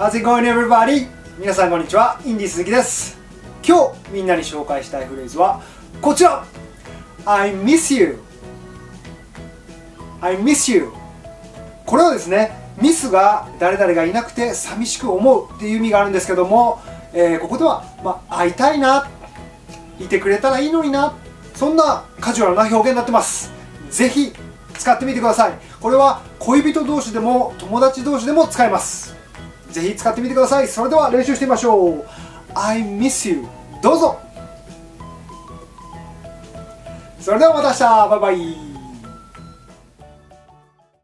How's it going, everybody? 皆さんこんにちは、インディ鈴木です。今日みんなに紹介したいフレーズはこちら。 I miss you I miss you。 これはですね、ミスが誰々がいなくて寂しく思うっていう意味があるんですけども、ここでは、会いたいな、いてくれたらいいのにな、そんなカジュアルな表現になってます。ぜひ使ってみてください。これは恋人同士でも友達同士でも使えます。ぜひ使ってみてください。それでは練習してみましょう。 I miss you。 どうぞ。それではまた明日。バイバイ。